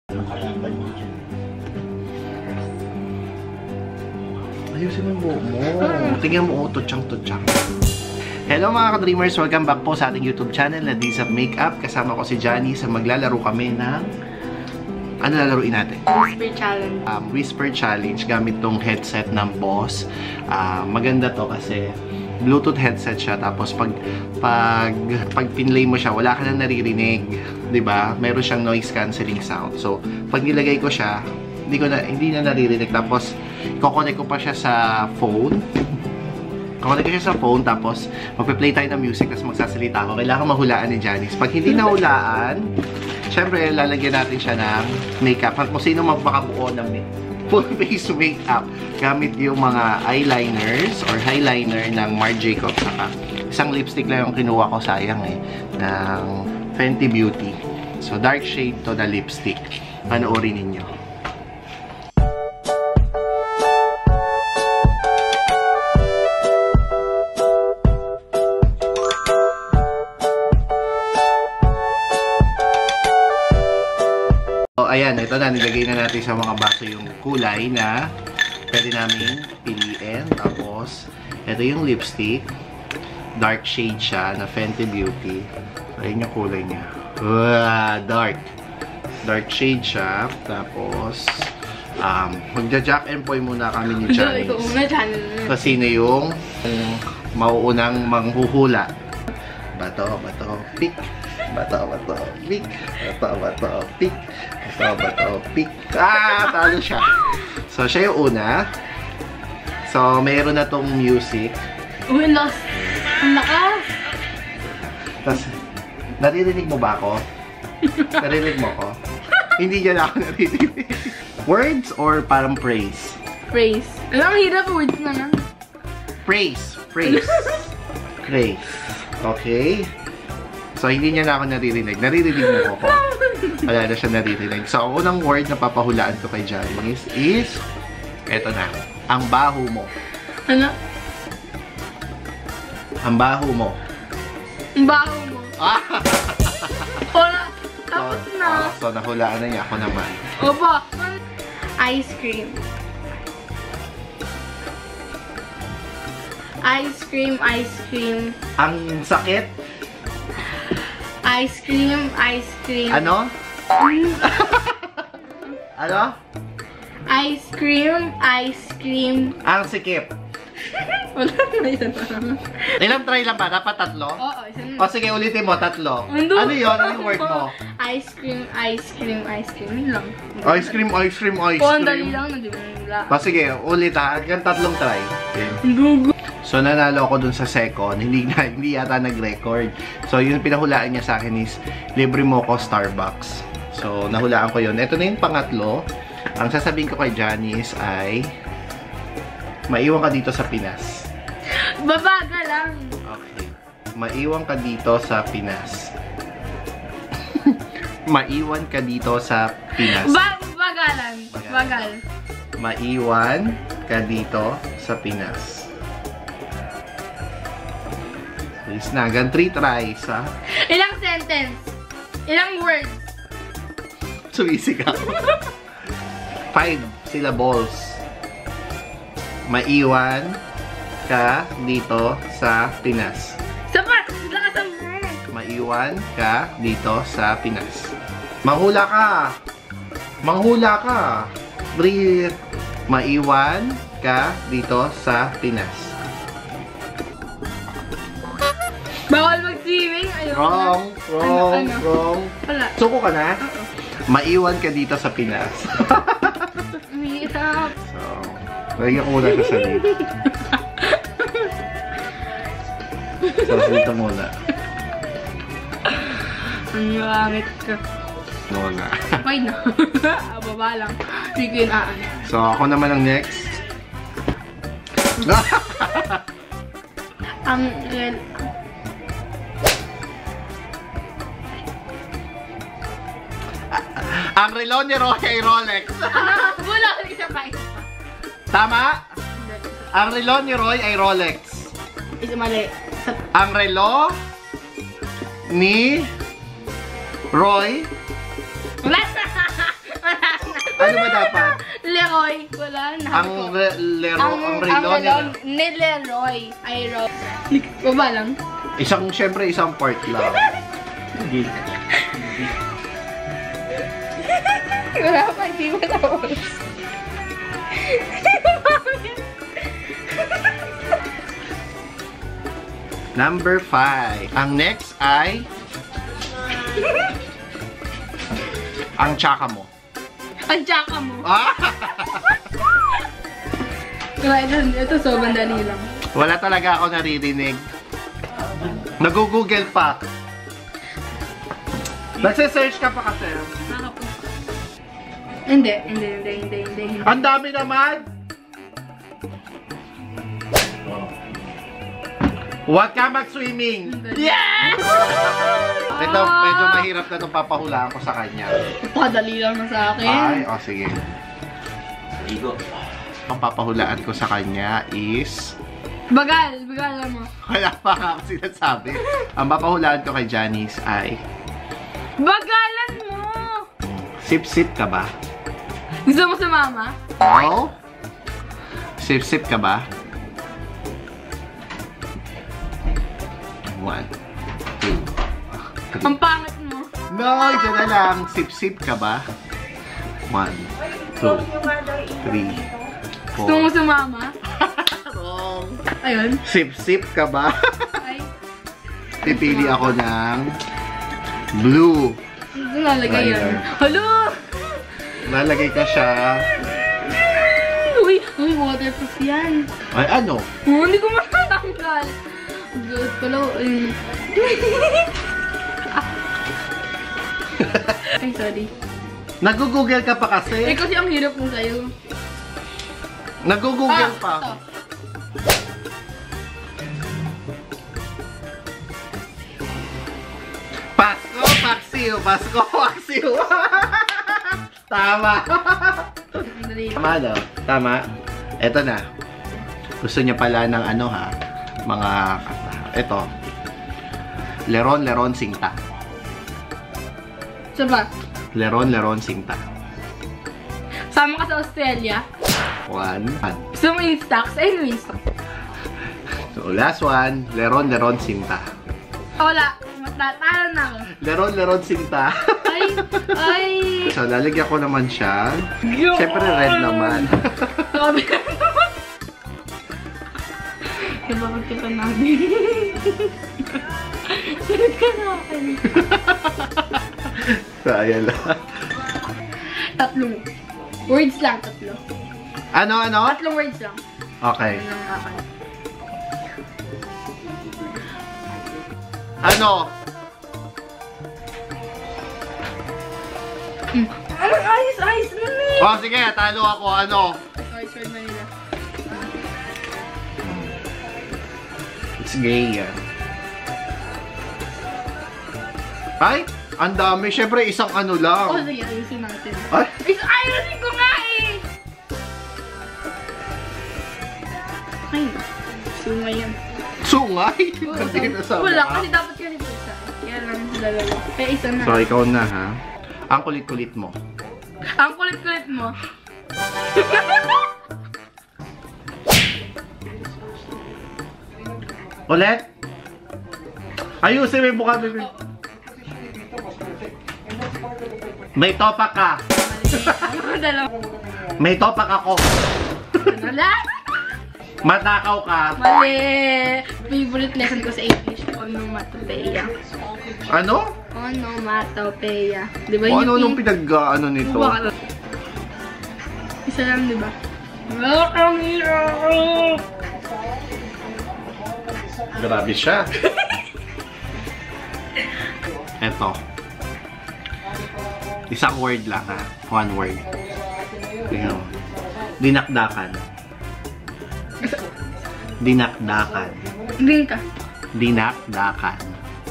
Ayusin mo yung buhok mo. Tingnan mo, tutsang-tutsang. Hello mga ka-dreamers! Welcome back po sa ating YouTube channel na Days of Makeup. Kasama ko si Johnny sa maglalaro kami ng... Ano lalaruin natin? Whisper Challenge. Whisper Challenge gamit tong headset ng Boss. Maganda to kasi Bluetooth headset siya. Tapos pag pinlay mo siya, wala ka nang naririnig. 'Di ba? Meron siyang noise cancelling sound. So, pag nilagay ko siya, hindi na naririnig. Tapos, i-connect ko pa siya sa phone. Connect ko siya sa phone, tapos magpe-play tayo ng music, tapos magsasalita ako. Kailangan mahulaan ni Janice. Pag hindi nahulaan, syempre, lalagyan natin siya ng makeup. Kung sino magpakabuo ng full face makeup, gamit yung mga eyeliners or highliner ng Marc Jacobs. Saka isang lipstick lang yung kinuha ko, sayang ng Fenty Beauty. So, dark shade to na lipstick. Panoorin ninyo. Ayan, ito na, nilagay na natin sa mga baso yung kulay na pwede namin piliin. Tapos, ito yung lipstick. Dark shade siya na Fenty Beauty. Ayan yung kulay niya. Dark. Dark shade siya. Tapos, magja-jack and point muna kami ni Janice. Kasi na yung mauunang manghuhula. Bato, pick. Bato, pick. Bato, pick. Bato, pick. Talo siya. So, siya yung una. So, mayroon na tong music. Uy, lost. Ang lakas. Tapos, naririnig mo ba ako? Naririnig mo ko? Hindi niya na ako naririnig. Words or parang praise? Praise. Ang hirap words na na. Praise. Praise. Okay. So, hindi niya na ako naririnig. Naririnig mo ko. Wala na siya naririnig. So, ang unang word na papahulaan ko kay Janice is, eto na, ang baho mo. Ano? Ang baho mo. Ang baho mo. Hola. Tapos na. So, nahulaan na niya. Ako naman. Opa. Ice cream. Ice cream. Ang sakit. Ice cream. Ano? Ano? Ice cream. Ang sikip. Wala na isa na. Ilang try lang ba? Dapat tatlo? Oo, isa na. O sige, ulitin mo, tatlo. Ano yun? Ano yung word mo? Ice cream. Yun lang. Ice cream. Ang dali lang, hindi mo nila. O sige, ulit ha. Hanggang tatlong try. Dugo. So, nanalo ako dun sa second. Hindi yata nag-record. So, yung pinahulaan niya sa akin is, libre mo ko Starbucks. So, nahulaan ko yun. Ito na yung pangatlo. Ang sasabihin ko kay Janice ay, maiwan ka dito sa Pinas. Babaga lang. Okay. Maiwan ka dito sa Pinas. Maiwan ka dito sa Pinas. Bagalan. Bagal. Maiwan ka dito sa Pinas. Please na, hanggang 3 tries, ha? Ilang sentence? Ilang words? Sumisig ako. 5 syllables. Maiwan ka dito sa Pinas. Sapat! Lakas ang... Maiwan ka dito sa Pinas. Manghula ka! Breathe! Maiwan ka dito sa Pinas. Bawal mag-swimming. Wrong. Wala. Suko ka na? Maiwan ka dito sa Pinas. Hirap. So, lagyan ko muna sa dito. So, dito muna. Ang langit ka. Muna. Okay na. Baba lang. Hindi ko yun aan. So, ako naman ang next. Ang relo ni Roy ay Rolex. Wala. Isa pa. Tama? Ang relo ni Roy ay Rolex. Isa mali. Ang relo ni Roy. Wala. Ano ba dapat? Leroy. Wala na. Ang Relon. Ni Leroy. Ay, Roy. Baba lang. Siyempre, isang part lang. Hindi. Wala pa, hindi mo tapos. Number 5. Ang next ay ang tsaka mo. Ang tsaka mo. Ah! Ito sobrang dali lang. Wala talaga ako naririnig. Nag-google pa. Nagse-search ka pa kasi. Hindi. Ang dami naman! Huwag ka mag-swimming! Yeah! Ito, medyo mahirap na itong papahulaan ko sa kanya. Padali lang na sa akin. Ay, sige. Ang papahulaan ko sa kanya is... Bagalan mo. Wala pa nga ako sinasabi. Ang papahulaan ko kay Janice ay... Bagalan mo! Sip-sip ka ba? Gusto mo sa mama? Oo? Sip-sip ka ba? 1, 2, 3. Ang pangit mo. No, ito na lang. Sip-sip ka ba? 1, 2, 3, 4. Gusto mo sa mama? Wrong. Ayun. Sip-sip ka ba? Ay. Pipili ako ng blue. Ito nalagay yan. Ayan. Halo! Nalagay ka siya. Uy, waterproof yan. Ay, ano? Oh, hindi ko matatanggal. Good pala. Ay, sorry. Nag-google ka pa kasi? Kasi ang hirap mo sa'yo. Nag-google pa. Ito. Pasko, paksiw. Pasko, paksiw. Tama. Dali. Tama, no? Tama. Eto na. Gusto niya pala ng ano, ha? Mga kata. Eto. Leron, sinta. Saba, Leron, sinta. sama ka sa Australia. 1. Gusto mo yung stocks? Ayun yung stocks. So, last one. Leron, sinta. Wala. Matatalo na ako. Leron, sinta. Ay. So, lalagyan ko naman siya. Siyempre, red naman. Sabi ka naman. Bakit kita namin? Salit ka na akin. So, ayan lang. Tatlong words lang, tatlo. Ano? Tatlong words lang. Okay. Ano lang akin. Ano? Ayos! Oh, sige. Talo ako. Ano? Ayos, word Manila. It's gay yan. Ay, ang dami. Siyempre, isang ano lang. Oh, sige, ayusin natin. Ay, Ayusin ko nga eh! Ay, sungay yan. sungay. Hindi na sa Wala, mukha. kasi dapat kasi isa. Kaya lang dalawa. Kaya isa na. So, ikaw na, ha? Ang kulit-kulit mo. Ang kulit-kulit mo. Ulit? Ayusin mo yung mukha, baby. May topak ka. Dalawa. May topak ako. Wala. Matakaw ka. Mali. Favorite lesson ko sa English. Onomatopeia. Ano? Onomatopeia. Di ba O, ano nung pinag-ano nito? Baka isa lang, di ba? Ang hirap! Grabe siya. Eto. Isang word lang, ha? One word. Tingnan mo. Dinakdakan. Dinakdakan. Din ka. Dinakdakan.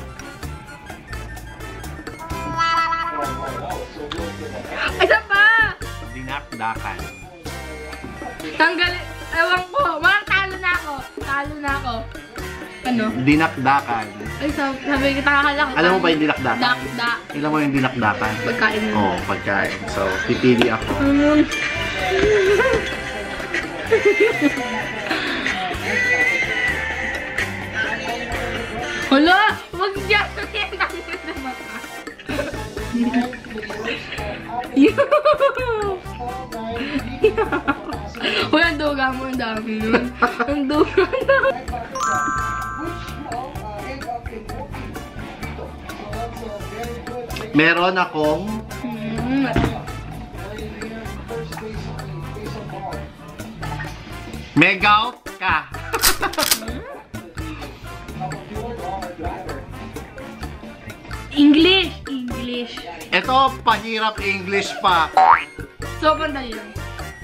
Isa pa! Dinakdakan. Tanggalin. Ewan ko. Mga talo na ako. Talo na ako. Ano? Dinakdakan. Ay, sabi kita kakala ko. Alam mo ba yung dinakdakan? Dakda. Alam mo yung dinakdakan? Pagkain mo. Oo, pagkain. So, pipili ako. Hala! Wag yan! Uy, ang duga mo, ang dami nun. Ang duga na. Meron akong Megout ka. English! English. Ito, pahirap English pa. Sobrang dali lang.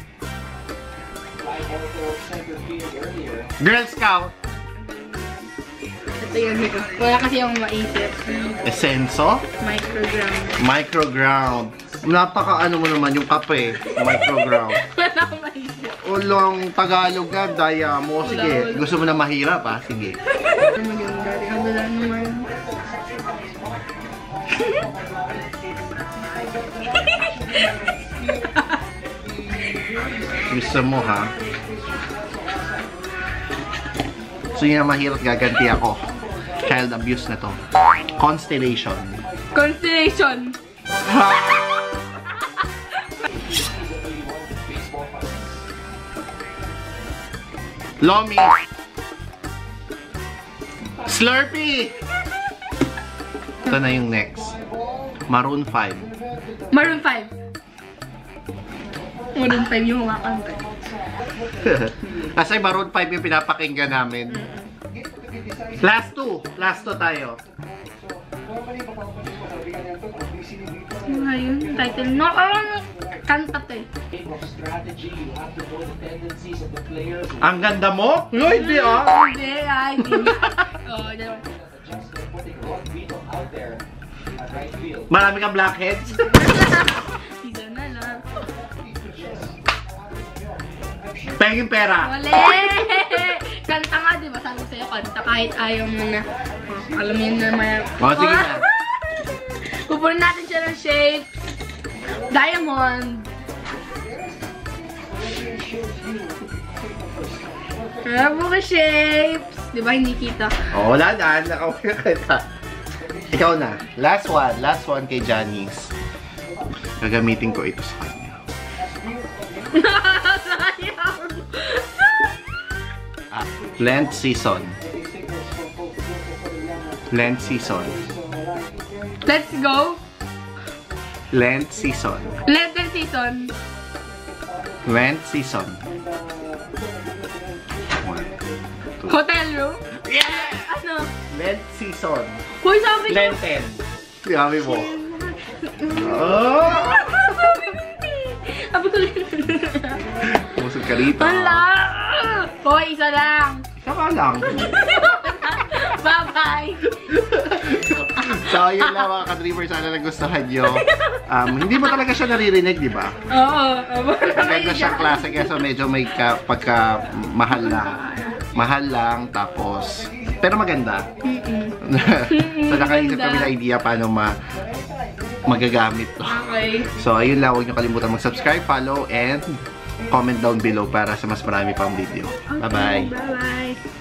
Girl Scout. Ito yun. Wala kasi yung maisip. Essenso. Microground. Microground. Napaka ano mo naman yung kape. Microground. Wala akong maisip. Ulong Tagalog ka, daya mo. Sige, gusto mo na mahirap ha? Sige. Maganda. Wala naman. Gusto mo ha? So yun ang mahirap, gaganti ako. Child abuse na to. Constellation. Constellation. Lomi. Slurpee. Ito na yung next. Maroon 5. Maroon 5. Maroon 5 yung kumakanta. Kasi Maroon 5 yung pinapakinggan namin. Last 2. Last 2 tayo. Ano yun? Title? No, kanta to eh. Ang ganda mo? No, hindi ah. Hindi, ay, hindi. Oo, dalawa. Marami kang blackheads. Isa na lang. Penging pera. Wale! Kanta nga, di ba? Sabi sa'yo, kanta kahit ayaw mo na. Oh, alam mo yun na may... O, sige na. Pupunin natin siya ng shape. Diamond. Ano ka shapes? Di ba hindi kita? O, wala na. Nakawin kita. Ikaw na. Last one. Last one kay Janice. Gagamitin ko ito sa kanya. Lent season. Lent season. Let's go. Lent season. Lenten season. Lent season. 1, 2. Hotel room. Yeah! Ano? Lent season. Hoy, sabi ko. Lenten. Sabi mo. Oh! Sabi ko. Pusog ka rito. Hala! Hoy, isa lang. Isa ka lang. Bye-bye. So, yun lang mga ka-dreamers. Sana nagustuhan nyo. Hindi mo talaga siya naririnig, di ba? Oo. Maganda siyang klase kasi medyo may pagka-mahal lang. Mahal lang, tapos... Pero maganda. So, nakaisip kami na idea paano magagamit to. Okay. So, ayun lang. Huwag nyo kalimutan mag-subscribe, follow, and comment down below para sa mas marami pang video. Bye-bye! Bye-bye.